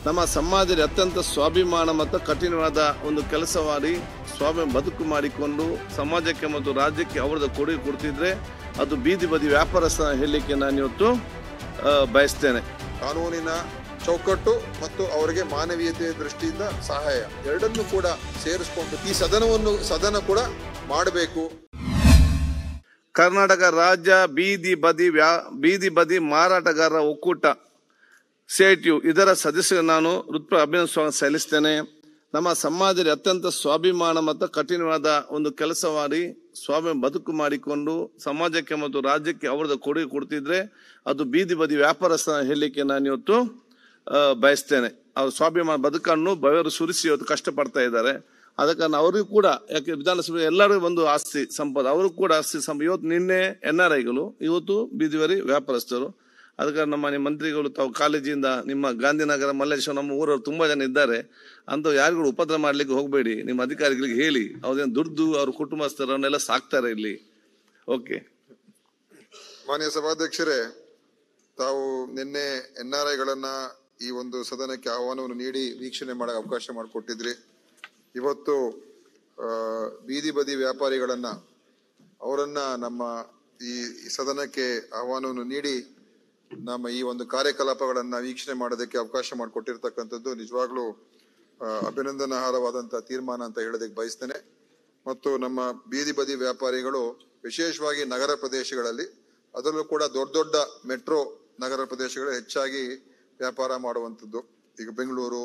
ನಮ್ಮ ಸಮಾಜದಲ್ಲಿ ಅತ್ಯಂತ ಸ್ವಾಭಿಮಾನ ಮತ್ತು ಕಠಿಣವಾದ ಒಂದು ಕೆಲಸ ಮಾಡಿ ಬದುಕು ಮಾಡಿಕೊಂಡು ಸಮಾಜಕ್ಕೆ ಮತ್ತು ರಾಜ್ಯಕ್ಕೆ ಅವರದ್ದು ಕೊಡುಗೆ ಕೊಡ್ತಿದ್ರೆ ಅದು ಬೀದಿ ಬದಿ ವ್ಯಾಪಾರಸ್ಥರ ಹೇಳಲಿಕ್ಕೆ ನಾನು ಇವತ್ತು ಬಯಸ್ತೇನೆ. ಕಾನೂನಿನ ಚೌಕಟ್ಟು ಮತ್ತು ಅವರಿಗೆ ಮಾನವೀಯತೆಯ ದೃಷ್ಟಿಯಿಂದ ಸಹಾಯ ಎರಡನ್ನೂ ಕೂಡ ಸೇರಿಸಿಕೊಂಡು ಈ ಸದನ ಕೂಡ ಮಾಡಬೇಕು. ಕರ್ನಾಟಕ ರಾಜ್ಯ ಬೀದಿ ಬದಿ ಮಾರಾಟಗಾರರ ಒಕ್ಕೂಟ CITU ಇದರ ಸದಸ್ಯರು ನಾನು ಹೃತ್ಪೂರ್ವಕ ಅಭಿನಂದನೆ ಸಲ್ಲಿಸ್ತೇನೆ. ನಮ್ಮ ಸಮಾಜದಲ್ಲಿ ಅತ್ಯಂತ ಸ್ವಾಭಿಮಾನ ಮತ್ತು ಕಠಿಣವಾದ ಒಂದು ಕೆಲಸ ಮಾಡಿ ಬದುಕು ಮಾಡಿಕೊಂಡು ಸಮಾಜಕ್ಕೆ ಮತ್ತು ರಾಜ್ಯಕ್ಕೆ ಅವರದ್ದು ಕೊಡುಗೆ ಕೊಡ್ತಿದ್ರೆ ಅದು ಬೀದಿ ಬದಿ ವ್ಯಾಪಾರಸ್ಥರ ಹೇಳಲಿಕ್ಕೆ ನಾನು ಇವತ್ತು ಬಯಸ್ತೇನೆ. ಅವ್ರ ಸ್ವಾಭಿಮಾನ ಬದುಕನ್ನು ಬೆವರು ಸುರಿಸಿ ಇವತ್ತು ಕಷ್ಟಪಡ್ತಾ ಇದ್ದಾರೆ. ಅದಕ್ಕೆ ಅವರಿಗೂ ಕೂಡ ಯಾಕೆ ವಿಧಾನಸಭೆ ಎಲ್ಲರಿಗೂ ಒಂದು ಆಸ್ತಿ ಸಂಪದ, ಅವರು ಕೂಡ ಆಸ್ತಿ ಇವತ್ತು ನಿನ್ನೆ NRIಗಳು ಇವತ್ತು ಬೀದಿ ಬದಿ ವ್ಯಾಪಾರಸ್ಥರು. ಅದಕ್ಕೆ ನಮ್ಮ ಮಂತ್ರಿಗಳು ತಾವು ಕಾಲೇಜಿಂದ ನಿಮ್ಮ ಗಾಂಧಿನಗರ ಮಲ್ಲೇಶ್ವರ ನಮ್ಮ ಊರವರು ತುಂಬಾ ಜನ ಇದ್ದಾರೆ ಅಂತ ಯಾರಿಗೂ ಉಪದ್ರ ಮಾಡ್ಲಿಕ್ಕೆ ಹೋಗಬೇಡಿ. ನಿಮ್ಮ ಅಧಿಕಾರಿಗಳಿಗೆ ಹೇಳಿ ಅವ್ರೇನು ದುಡ್ದು ಅವ್ರ ಕುಟುಂಬಸ್ಥರನ್ನೆಲ್ಲ ಸಾಕ್ತಾರೆ ಇಲ್ಲಿ. ಓಕೆ. ಮಾನ್ಯ ಸಭಾಧ್ಯಕ್ಷರೇ, ತಾವು ನಿನ್ನೆ NRIಗಳನ್ನ ಈ ಒಂದು ಸದನಕ್ಕೆ ಆಹ್ವಾನವನ್ನು ನೀಡಿ ವೀಕ್ಷಣೆ ಮಾಡಕ್ಕೆ ಅವಕಾಶ ಮಾಡಿಕೊಟ್ಟಿದ್ರಿ. ಇವತ್ತು ಬೀದಿ ಬದಿ ವ್ಯಾಪಾರಿಗಳನ್ನ ಅವರನ್ನ ನಮ್ಮ ಈ ಸದನಕ್ಕೆ ಆಹ್ವಾನವನ್ನು ನೀಡಿ ನಮ್ಮ ಈ ಒಂದು ಕಾರ್ಯಕಲಾಪಗಳನ್ನ ವೀಕ್ಷಣೆ ಮಾಡೋದಕ್ಕೆ ಅವಕಾಶ ಮಾಡಿಕೊಟ್ಟಿರ್ತಕ್ಕಂಥದ್ದು ನಿಜವಾಗ್ಲೂ ಅಭಿನಂದನಾರ್ಹವಾದಂತಹ ತೀರ್ಮಾನ ಅಂತ ಹೇಳೋದಕ್ಕೆ ಬಯಸ್ತೇನೆ. ಮತ್ತು ನಮ್ಮ ಬೀದಿ ಬದಿ ವ್ಯಾಪಾರಿಗಳು ವಿಶೇಷವಾಗಿ ನಗರ ಪ್ರದೇಶಗಳಲ್ಲಿ, ಅದರಲ್ಲೂ ಕೂಡ ದೊಡ್ಡ ದೊಡ್ಡ ಮೆಟ್ರೋ ನಗರ ಪ್ರದೇಶಗಳು ಹೆಚ್ಚಾಗಿ ವ್ಯಾಪಾರ ಮಾಡುವಂಥದ್ದು. ಈಗ ಬೆಂಗಳೂರು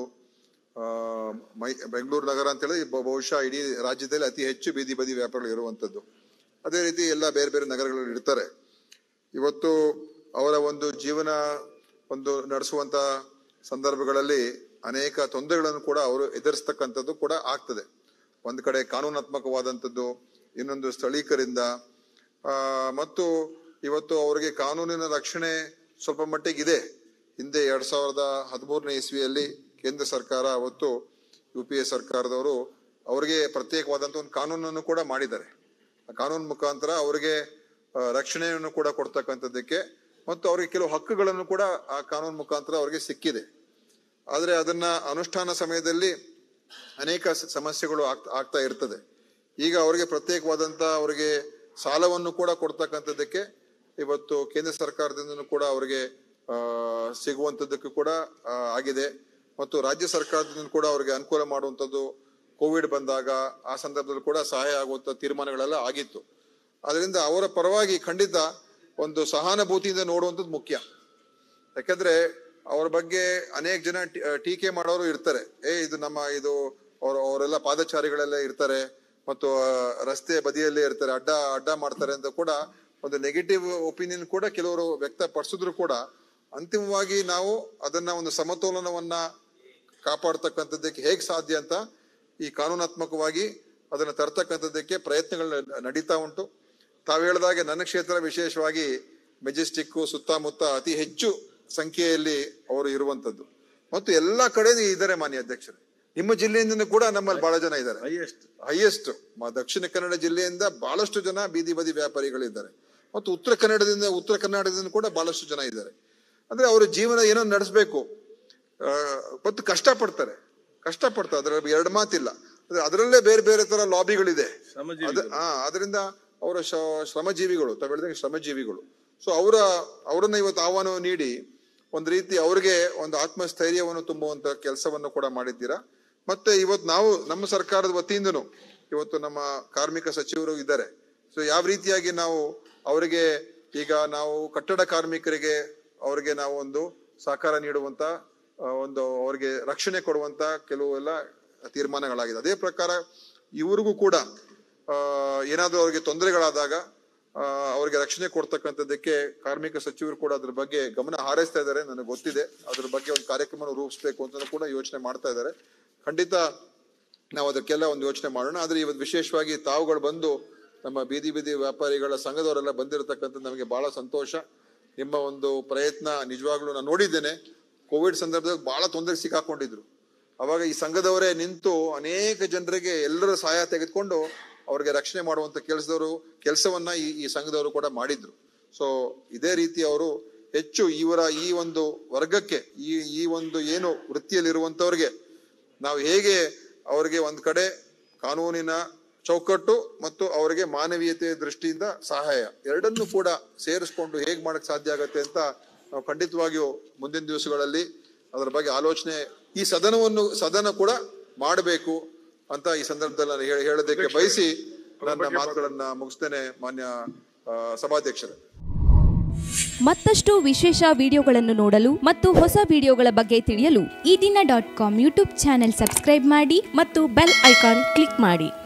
ನಗರ ಅಂತೇಳಿ ಬಹುಶಃ ಇಡೀ ರಾಜ್ಯದಲ್ಲಿ ಅತಿ ಹೆಚ್ಚು ಬೀದಿ ಬದಿ ವ್ಯಾಪಾರಗಳು ಇರುವಂಥದ್ದು. ಅದೇ ರೀತಿ ಎಲ್ಲ ಬೇರೆ ಬೇರೆ ನಗರಗಳಲ್ಲಿ ಇರ್ತಾರೆ. ಇವತ್ತು ಅವರ ಒಂದು ಜೀವನ ನಡೆಸುವಂತ ಸಂದರ್ಭಗಳಲ್ಲಿ ಅನೇಕ ತೊಂದರೆಗಳನ್ನು ಕೂಡ ಅವರು ಎದುರಿಸ್ತಕ್ಕಂಥದ್ದು ಕೂಡ ಆಗ್ತದೆ. ಒಂದ್ ಕಡೆ ಕಾನೂನಾತ್ಮಕವಾದಂಥದ್ದು, ಇನ್ನೊಂದು ಸ್ಥಳೀಕರಿಂದ, ಮತ್ತು ಇವತ್ತು ಅವರಿಗೆ ಕಾನೂನಿನ ರಕ್ಷಣೆ ಸ್ವಲ್ಪ ಮಟ್ಟಿಗಿದೆ. ಹಿಂದೆ 2013ನೇ ಇಸ್ವಿಯಲ್ಲಿ ಕೇಂದ್ರ ಸರ್ಕಾರ ಅವತ್ತು UPA ಸರ್ಕಾರದವರು ಅವರಿಗೆ ಪ್ರತ್ಯೇಕವಾದಂತ ಒಂದು ಕಾನೂನನ್ನು ಕೂಡ ಮಾಡಿದ್ದಾರೆ. ಆ ಕಾನೂನು ಮುಖಾಂತರ ಅವರಿಗೆ ರಕ್ಷಣೆಯನ್ನು ಕೂಡ ಕೊಡ್ತಕ್ಕಂಥದ್ದಕ್ಕೆ ಮತ್ತು ಅವರಿಗೆ ಕೆಲವು ಹಕ್ಕುಗಳನ್ನು ಕೂಡ ಆ ಕಾನೂನು ಮುಖಾಂತರ ಅವರಿಗೆ ಸಿಕ್ಕಿದೆ. ಆದ್ರೆ ಅದನ್ನ ಅನುಷ್ಠಾನ ಸಮಯದಲ್ಲಿ ಅನೇಕ ಸಮಸ್ಯೆಗಳು ಆಗ್ತಾ ಇರ್ತದೆ. ಈಗ ಅವರಿಗೆ ಪ್ರತ್ಯೇಕವಾದಂತ ಅವರಿಗೆ ಸಾಲವನ್ನು ಕೂಡ ಕೊಡ್ತಕ್ಕಂಥದ್ದಕ್ಕೆ ಇವತ್ತು ಕೇಂದ್ರ ಸರ್ಕಾರದಿಂದ ಕೂಡ ಅವರಿಗೆ ಸಿಗುವಂತದ್ದಕ್ಕೂ ಕೂಡ ಆಗಿದೆ. ಮತ್ತು ರಾಜ್ಯ ಸರ್ಕಾರದಿಂದ ಕೂಡ ಅವರಿಗೆ ಅನುಕೂಲ ಮಾಡುವಂಥದ್ದು ಕೋವಿಡ್ ಬಂದಾಗ ಆ ಸಂದರ್ಭದಲ್ಲಿ ಕೂಡ ಸಹಾಯ ಆಗುವಂತ ತೀರ್ಮಾನಗಳೆಲ್ಲ ಆಗಿತ್ತು. ಅದರಿಂದ ಅವರ ಪರವಾಗಿ ಖಂಡಿತ ಒಂದು ಸಹಾನುಭೂತಿಯಿಂದ ನೋಡುವಂಥದ್ದು ಮುಖ್ಯ. ಯಾಕಂದ್ರೆ ಅವ್ರ ಬಗ್ಗೆ ಅನೇಕ ಜನ ಟೀಕೆ ಮಾಡೋರು ಇರ್ತಾರೆ. ಇದು ಅವರೆಲ್ಲ ಪಾದಚಾರಿಗಳೆಲ್ಲ ಇರ್ತಾರೆ ಮತ್ತು ರಸ್ತೆ ಬದಿಯಲ್ಲೇ ಇರ್ತಾರೆ, ಅಡ್ಡ ಮಾಡ್ತಾರೆ ಅಂತ ಕೂಡ ಒಂದು ನೆಗೆಟಿವ್ ಒಪಿನಿಯನ್ ಕೂಡ ಕೆಲವರು ವ್ಯಕ್ತಪಡಿಸಿದ್ರು ಕೂಡ ಅಂತಿಮವಾಗಿ ನಾವು ಅದನ್ನ ಒಂದು ಸಮತೋಲನವನ್ನ ಕಾಪಾಡ್ತಕ್ಕಂಥದ್ದಕ್ಕೆ ಹೇಗೆ ಸಾಧ್ಯ ಅಂತ ಈ ಕಾನೂನಾತ್ಮಕವಾಗಿ ಅದನ್ನ ತರ್ತಕ್ಕಂಥದ್ದಕ್ಕೆ ಪ್ರಯತ್ನಗಳು ನಡೀತಾ ಉಂಟು. ತಾವು ಹೇಳಿದಾಗೆ ನನ್ನ ಕ್ಷೇತ್ರ ವಿಶೇಷವಾಗಿ ಮೆಜೆಸ್ಟಿಕ್ ಸುತ್ತಮುತ್ತ ಅತಿ ಹೆಚ್ಚು ಸಂಖ್ಯೆಯಲ್ಲಿ ಅವರು ಇರುವಂತದ್ದು ಮತ್ತು ಎಲ್ಲಾ ಕಡೆ ಇದ್ದಾರೆ. ಮಾನ್ಯ ಅಧ್ಯಕ್ಷರೇ, ನಿಮ್ಮ ಜಿಲ್ಲೆಯಿಂದ ಕೂಡ ನಮ್ಮಲ್ಲಿ ಬಹಳ ಜನ ಇದ್ದಾರೆ. ಹೈಯೆಸ್ಟ್ ದಕ್ಷಿಣ ಕನ್ನಡ ಜಿಲ್ಲೆಯಿಂದ ಬಹಳಷ್ಟು ಜನ ಬೀದಿ ಬದಿ ವ್ಯಾಪಾರಿಗಳಿದ್ದಾರೆ ಮತ್ತು ಉತ್ತರ ಕರ್ನಾಟಕದಿಂದ ಕೂಡ ಬಹಳಷ್ಟು ಜನ ಇದ್ದಾರೆ. ಅಂದ್ರೆ ಅವರ ಜೀವನ ಏನೋ ನಡೆಸಬೇಕು ಮತ್ತು ಕಷ್ಟಪಡ್ತಾರೆ. ಅದ್ರಲ್ಲಿ ಎರಡು ಮಾತಿಲ್ಲ. ಅದರಲ್ಲೇ ಬೇರೆ ಬೇರೆ ತರ ಲಾಬಿಗಳಿದೆ. ಅದರಿಂದ ಅವರ ಶ್ರಮಜೀವಿಗಳು, ತಾವು ಹೇಳಿದಂಗೆ ಶ್ರಮಜೀವಿಗಳು. ಸೊ ಅವರನ್ನ ಇವತ್ತು ಆಹ್ವಾನವನ್ನು ನೀಡಿ ಒಂದು ರೀತಿ ಅವ್ರಿಗೆ ಒಂದು ಆತ್ಮಸ್ಥೈರ್ಯವನ್ನು ತುಂಬುವಂತ ಕೆಲಸವನ್ನು ಕೂಡ ಮಾಡಿದ್ದೀರಾ. ಮತ್ತೆ ಇವತ್ತು ನಾವು ನಮ್ಮ ಸರ್ಕಾರದ ವತಿಯಿಂದನೂ ಇವತ್ತು ನಮ್ಮ ಕಾರ್ಮಿಕ ಸಚಿವರು ಇದ್ದಾರೆ. ಸೊ ಯಾವ ರೀತಿಯಾಗಿ ನಾವು ಅವರಿಗೆ ಈಗ ನಾವು ಕಟ್ಟಡ ಕಾರ್ಮಿಕರಿಗೆ ಅವರಿಗೆ ನಾವು ಒಂದು ಸಹಕಾರ ನೀಡುವಂತ ಅವರಿಗೆ ರಕ್ಷಣೆ ಕೊಡುವಂತ ಕೆಲವು ಎಲ್ಲ ತೀರ್ಮಾನಗಳಾಗಿದೆ. ಅದೇ ಪ್ರಕಾರ ಇವರಿಗೂ ಕೂಡ ಏನಾದ್ರೂ ಅವರಿಗೆ ತೊಂದರೆಗಳಾದಾಗ ಅವರಿಗೆ ರಕ್ಷಣೆ ಕೊಡ್ತಕ್ಕಂಥದ್ದಕ್ಕೆ ಕಾರ್ಮಿಕ ಸಚಿವರು ಕೂಡ ಅದ್ರ ಬಗ್ಗೆ ಗಮನ ಹಾರೈಸ್ತಾ ಇದ್ದಾರೆ. ನನಗೆ ಗೊತ್ತಿದೆ. ಅದ್ರ ಬಗ್ಗೆ ಒಂದು ಕಾರ್ಯಕ್ರಮ ರೂಪಿಸ್ಬೇಕು ಅಂತ ಕೂಡ ಯೋಚನೆ ಮಾಡ್ತಾ ಇದ್ದಾರೆ. ಖಂಡಿತ ನಾವು ಅದಕ್ಕೆಲ್ಲ ಒಂದು ಯೋಚನೆ ಮಾಡೋಣ. ಆದ್ರೆ ಇವತ್ತು ವಿಶೇಷವಾಗಿ ತಾವುಗಳು ಬಂದು ನಮ್ಮ ಬೀದಿ ವ್ಯಾಪಾರಿಗಳ ಸಂಘದವರೆಲ್ಲ ಬಂದಿರತಕ್ಕಂಥದ್ದು ನಮಗೆ ಬಹಳ ಸಂತೋಷ. ನಿಮ್ಮ ಒಂದು ಪ್ರಯತ್ನ ನಿಜವಾಗ್ಲೂ ನಾನು ನೋಡಿದ್ದೇನೆ. ಕೋವಿಡ್ ಸಂದರ್ಭದಲ್ಲಿ ಬಹಳ ತೊಂದರೆ ಸಿಕ್ಕಾಕೊಂಡಿದ್ರು. ಅವಾಗ ಈ ಸಂಘದವರೇ ನಿಂತು ಅನೇಕ ಜನರಿಗೆ ಎಲ್ಲರ ಸಹಾಯ ತೆಗೆದುಕೊಂಡು ಅವ್ರಿಗೆ ರಕ್ಷಣೆ ಮಾಡುವಂತ ಕೆಲಸವನ್ನ ಈ ಸಂಘದವರು ಕೂಡ ಮಾಡಿದ್ರು. ಸೊ ಇದೇ ರೀತಿ ಅವರು ಹೆಚ್ಚು ಇವರ ಈ ಒಂದು ವರ್ಗಕ್ಕೆ ಈ ಒಂದು ಏನು ವೃತ್ತಿಯಲ್ಲಿರುವಂತವ್ರಿಗೆ ನಾವು ಹೇಗೆ ಅವರಿಗೆ ಒಂದ್ ಕಡೆ ಕಾನೂನಿನ ಚೌಕಟ್ಟು ಮತ್ತು ಅವರಿಗೆ ಮಾನವೀಯತೆ ದೃಷ್ಟಿಯಿಂದ ಸಹಾಯ ಎರಡನ್ನೂ ಕೂಡ ಸೇರಿಸ್ಕೊಂಡು ಹೇಗೆ ಮಾಡಕ್ ಸಾಧ್ಯ ಆಗತ್ತೆ ಅಂತ ನಾವು ಖಂಡಿತವಾಗಿಯೂ ಮುಂದಿನ ದಿವಸಗಳಲ್ಲಿ ಅದರ ಬಗ್ಗೆ ಆಲೋಚನೆ ಈ ಸದನ ಕೂಡ ಮಾಡಬೇಕು ಅಂತ ಈ ಸಂದರ್ಭದಲ್ಲಿ ನಾನು ಹೇಳೋದಕ್ಕೆ ಬಯಸಿ ನನ್ನ ಮಾತುಗಳನ್ನ ಮುಗಿಸ್ತೇನೆ. ಮಾನ್ಯ ಸಭಾಧ್ಯಕ್ಷರೇ, ಮತ್ತಷ್ಟು ವಿಶೇಷ ವಿಡಿಯೋಗಳನ್ನು ನೋಡಲು ಮತ್ತು ಹೊಸ ವಿಡಿಯೋಗಳ ಬಗ್ಗೆ ತಿಳಿಯಲು EDina.com ಯೂಟ್ಯೂಬ್ ಚಾನೆಲ್ ಸಬ್ಸ್ಕ್ರೈಬ್ ಮಾಡಿ ಮತ್ತು ಬೆಲ್ ಐಕಾನ್ ಕ್ಲಿಕ್ ಮಾಡಿ.